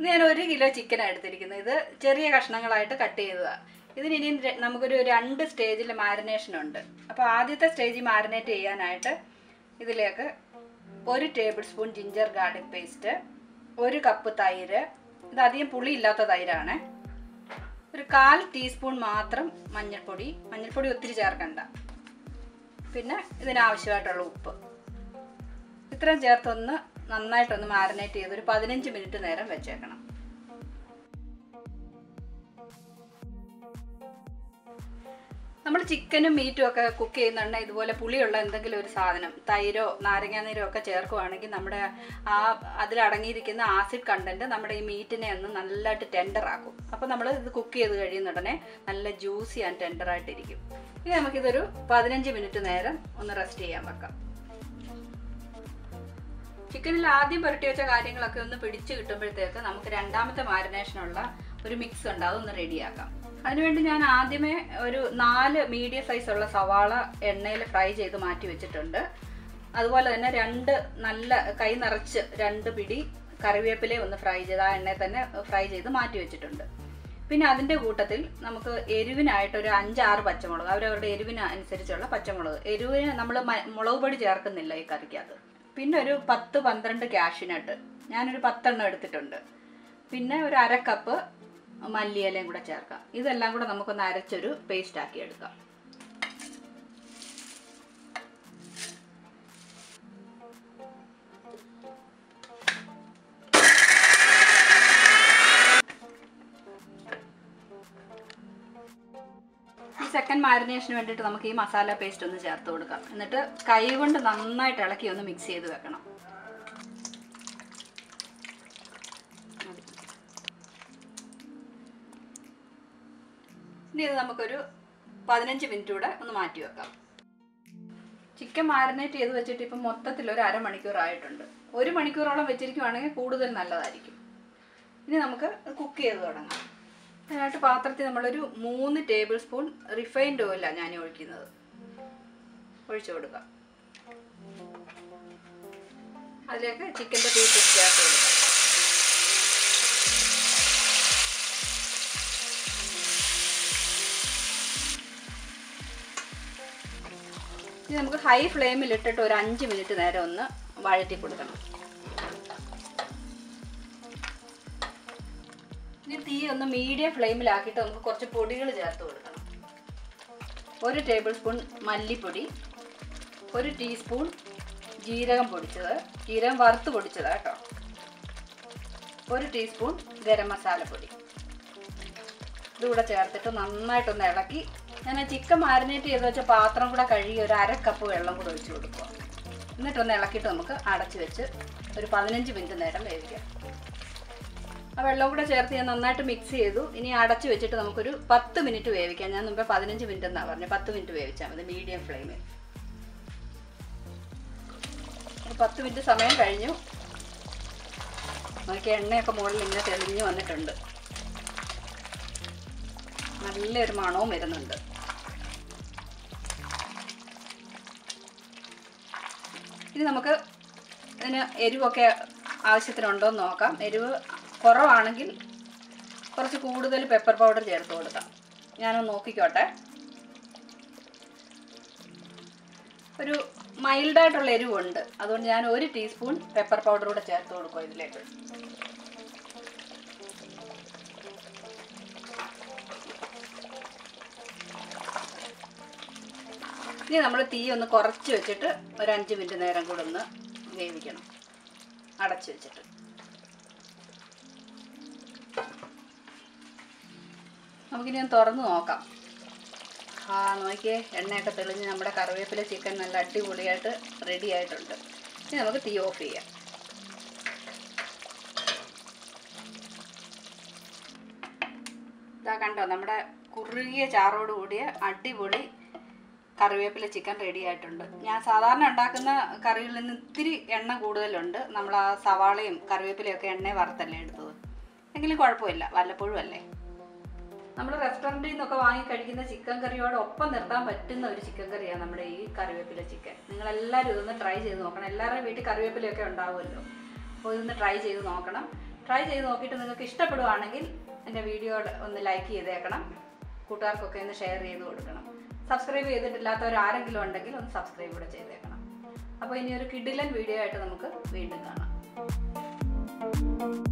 ഞാൻ 1 കിലോ ചിക്കനാണ് എടുത്തിരിക്കുന്നത്. ഇത് ചെറിയ കഷ്ണങ്ങളായിട്ട് കട്ട് ചെയ്തതാണ്. ഇതിന് ഇനി നമുക്കൊരു 2 സ്റ്റേജിൽ മാരിനേഷൻ ഉണ്ട്. അപ്പോൾ ആദ്യത്തെ സ്റ്റേജിൽ മാരിനേറ്റ് ചെയ്യാനായിട്ട് ഇതിലേക്ക് 1 table spoon ginger garlic paste, 1 cup തൈര്, ഇത് അധികം പുളിയില്ലാത്ത തൈരാണ്, ഒരു 1/4 ടീസ്പൂൺ മാത്രം മഞ്ഞൾപ്പൊടി ഒത്തിരി ചേർക്കണ്ട, പിന്നെ ഇതിനാവശ്യമായിട്ടുള്ള ഉപ്പ്, ഇത്രയും ചേർത്തൊന്ന് നന്നായിട്ടൊന്ന് മാരിനേറ്റ് ചെയ്ത് ഒരു 15 മിനിറ്റ് നേരം വെച്ചേക്കണം. നമ്മൾ ചിക്കനും മീറ്റും ഒക്കെ കുക്ക് ചെയ്യുന്നുണ്ടെങ്കിൽ ഇതുപോലെ പുളിയുള്ള എന്തെങ്കിലും ഒരു സാധനം, തൈരോ നാരങ്ങാനീരോ ഒക്കെ ചേർക്കുവാണെങ്കിൽ നമ്മുടെ അതിലടങ്ങിയിരിക്കുന്ന ആസിഡ് കണ്ടന്റ് നമ്മുടെ ഈ മീറ്റിനെ ഒന്ന് നല്ലതായിട്ട് ടെൻഡർ ആക്കും. അപ്പോൾ നമ്മൾ ഇത് കുക്ക് ചെയ്ത് കഴിയുന്ന ഉടനെ നല്ല ജ്യൂസി ആൻഡ് ടെൻഡറായിട്ടിരിക്കും. ഇനി നമുക്കിതൊരു 15 മിനിറ്റ് നേരം ഒന്ന് റെസ്റ്റ് ചെയ്യാൻ വെക്കാം. ചിക്കനിൽ ആദ്യം പുരട്ടി വെച്ച കാര്യങ്ങളൊക്കെ ഒന്ന് പിടിച്ച് കിട്ടുമ്പോഴത്തേക്ക് നമുക്ക് രണ്ടാമത്തെ മാരിനേഷനുള്ള ഒരു മിക്സ് ഉണ്ട്, അതൊന്ന് റെഡിയാക്കാം. അതിനുവേണ്ടി ഞാൻ ആദ്യമേ ഒരു 4 മീഡിയം സൈസുള്ള സവാള എണ്ണയിൽ ഫ്രൈ ചെയ്ത് മാറ്റി വെച്ചിട്ടുണ്ട്. അതുപോലെ തന്നെ 2 നല്ല കൈ നിറച്ച് 2 പിടി കറിവേപ്പില ഒന്ന് ഫ്രൈ ചെയ്ത് ആ എണ്ണയിൽ തന്നെ ഫ്രൈ ചെയ്ത് മാറ്റി വെച്ചിട്ടുണ്ട്. പിന്നെ അതിൻ്റെ കൂട്ടത്തിൽ നമുക്ക് എരിവിനായിട്ട് ഒരു 5-6 പച്ചമുളക്, അവരവരുടെ എരിവിന് അനുസരിച്ചുള്ള പച്ചമുളക്, എരിവിന് നമ്മൾ മുളക് പൊടി ചേർക്കുന്നില്ല ഈ കറിക്കകത്ത്. പിന്നെ ഒരു 10-12 കാഷ്യൂ നട്ട്, ഞാനൊരു 10 എണ്ണം എടുത്തിട്ടുണ്ട്. പിന്നെ ഒരു 1/2 കപ്പ് മല്ലിയിലയും കൂടെ ചേർക്കാം. ഇതെല്ലാം കൂടെ നമുക്കൊന്ന് അരച്ചൊരു പേസ്റ്റ് ആക്കി എടുക്കാം. ഈ സെക്കൻഡ് മാരിനേഷന് വേണ്ടിയിട്ട് നമുക്ക് ഈ മസാല പേസ്റ്റ് ഒന്ന് ചേർത്ത് കൊടുക്കാം. എന്നിട്ട് കൈ കൊണ്ട് നന്നായിട്ട് ഇളക്കി ഒന്ന് മിക്സ് ചെയ്ത് വെക്കണം. ഇനി ഇത് നമുക്കൊരു 15 മിനിറ്റ് കൂടെ ഒന്ന് മാറ്റി വെക്കാം. ചിക്കൻ മാരിനേറ്റ് ചെയ്ത് വെച്ചിട്ട് ഇപ്പം മൊത്തത്തിൽ ഒരു 1/2 മണിക്കൂർ ആയിട്ടുണ്ട്. 1 മണിക്കൂറോളം വെച്ചിരിക്കുവാണെങ്കിൽ കൂടുതൽ നല്ലതായിരിക്കും. ഇനി നമുക്ക് കുക്ക് ചെയ്ത് തുടങ്ങാം. അതിനായിട്ട് പാത്രത്തിൽ നമ്മളൊരു 3 ടേബിൾ സ്പൂൺ റിഫൈൻഡ് ഓയിലാണ് ഞാൻ ഒഴിക്കുന്നത്, ഒഴിച്ചു കൊടുക്കാം. അതിലേക്ക് ചിക്കൻ്റെ പീസസ് ചേർത്ത് കൊടുക്കാം. ഇനി നമുക്ക് ഹൈ ഫ്ലെയിമിൽ ഇട്ടിട്ട് ഒരു 5 മിനിറ്റ് നേരം ഒന്ന് വഴറ്റി കൊടുക്കണം. ഇനി തീ ഒന്ന് മീഡിയം ഫ്ലെയിമിലാക്കിയിട്ട് നമുക്ക് കുറച്ച് പൊടികൾ ചേർത്ത് കൊടുക്കണം. 1 ടേബിൾ സ്പൂൺ മല്ലിപ്പൊടി, 1 ടീസ്പൂൺ ജീരകം പൊടിച്ചത്, ജീരകം വറുത്ത് പൊടിച്ചത് കേട്ടോ, 1 ടീസ്പൂൺ ഗരം മസാലപ്പൊടി, ഇതുകൂടെ ചേർത്തിട്ട് നന്നായിട്ടൊന്ന് ഇളക്കി ഞാൻ ചിക്കൻ മാരിനേറ്റ് ചെയ്ത് വെച്ച പാത്രം കൂടെ കഴുകി ഒരു 1/2 കപ്പ് വെള്ളം കൂടെ ഒഴിച്ച് കൊടുക്കുക. എന്നിട്ടൊന്ന് ഇളക്കിയിട്ട് നമുക്ക് അടച്ച് വെച്ച് ഒരു 15 മിനിറ്റ് നേരം വേവിക്കാം. ആ വെള്ളം കൂടെ ചേർത്ത് ഞാൻ നന്നായിട്ട് മിക്സ് ചെയ്തു. ഇനി അടച്ച് വെച്ചിട്ട് നമുക്കൊരു 10 മിനിറ്റ് വേവിക്കാം. ഞാൻ മുമ്പേ 15 മിനിറ്റ് എന്നാണ് പറഞ്ഞത്, 10 മിനിറ്റ് വേവിച്ചാൽ മതി മീഡിയം ഫ്ലെയിമിൽ. 10 മിനിറ്റ് സമയം കഴിഞ്ഞു. നമുക്ക് എണ്ണയൊക്കെ മുകളിൽ ഇങ്ങനെ തെളിഞ്ഞ് വന്നിട്ടുണ്ട്, നല്ലൊരു മണവും വരുന്നുണ്ട്. ഇനി നമുക്ക് ഇതിന് എരിവൊക്കെ ആവശ്യത്തിനുണ്ടോ എന്ന് നോക്കാം. എരിവ് കുറവാണെങ്കിൽ കുറച്ച് കൂടുതൽ പെപ്പർ പൗഡർ ചേർത്ത് കൊടുക്കാം. ഞാനൊന്ന് നോക്കിക്കോട്ടെ. ഒരു മൈൽഡായിട്ടുള്ള എരിവുണ്ട്, അതുകൊണ്ട് ഞാൻ 1 ടീസ്പൂൺ പെപ്പർ പൗഡർ കൂടെ ചേർത്ത് കൊടുക്കുക ഇതിലേക്ക്. ഇനി നമ്മൾ തീ ഒന്ന് കുറച്ച് വെച്ചിട്ട് ഒരു 5 മിനിറ്റ് നേരം കൂടെ ഒന്ന് വേവിക്കണം, അടച്ച് വെച്ചിട്ട്. നമുക്കിനി ഒന്ന് തുറന്ന് നോക്കാം. നോക്കിയേ, എണ്ണയൊക്കെ തെളിഞ്ഞ് നമ്മുടെ കറിവേപ്പില ചിക്കൻ നല്ല അടിപൊളിയായിട്ട് റെഡി ആയിട്ടുണ്ട്. ഇനി നമുക്ക് തീ ഓഫ് ചെയ്യാം. ഇതാ കണ്ടോ, നമ്മുടെ കുറുകിയ ചാറോട് കൂടിയ അടിപൊളി കറിവേപ്പില ചിക്കൻ റെഡി ആയിട്ടുണ്ട്. ഞാൻ സാധാരണ ഉണ്ടാക്കുന്ന കറികളിൽ നിന്ന് ഇത്തിരി എണ്ണ കൂടുതലുണ്ട്. നമ്മൾ ആ സവാളയും കറിവേപ്പിലയൊക്കെ എണ്ണ വറുത്തല്ലേ എടുത്തത്, എങ്കിലും കുഴപ്പമില്ല, വല്ലപ്പോഴും അല്ലേ. നമ്മൾ റെസ്റ്റോറൻറ്റിൽ നിന്നൊക്കെ വാങ്ങി കഴിക്കുന്ന ചിക്കൻ കറിയോട് ഒപ്പം നിർത്താൻ പറ്റുന്ന ഒരു ചിക്കൻ കറിയാണ് നമ്മുടെ ഈ കറിവേപ്പില ചിക്കൻ. നിങ്ങളെല്ലാവരും ഇതൊന്ന് ട്രൈ ചെയ്ത് നോക്കണം. എല്ലാവരുടെയും വീട്ടിൽ കറിവേപ്പിലയൊക്കെ ഉണ്ടാവുമല്ലോ, അപ്പോൾ ഇതൊന്ന് ട്രൈ ചെയ്ത് നോക്കണം. ട്രൈ ചെയ്ത് നോക്കിയിട്ട് നിങ്ങൾക്ക് ഇഷ്ടപ്പെടുവാണെങ്കിൽ എൻ്റെ വീഡിയോ ഒന്ന് ലൈക്ക് ചെയ്തേക്കണം, കൂട്ടുകാർക്കൊക്കെ ഒന്ന് ഷെയർ ചെയ്ത് കൊടുക്കണം. സബ്സ്ക്രൈബ് ചെയ്തിട്ടില്ലാത്തവരാരെങ്കിലും ഉണ്ടെങ്കിൽ ഒന്ന് സബ്സ്ക്രൈബ് കൂടെ ചെയ്തേക്കണം. അപ്പോൾ ഇനി ഒരു കിടിലൻ വീഡിയോ ആയിട്ട് നമുക്ക് വീണ്ടും കാണാം.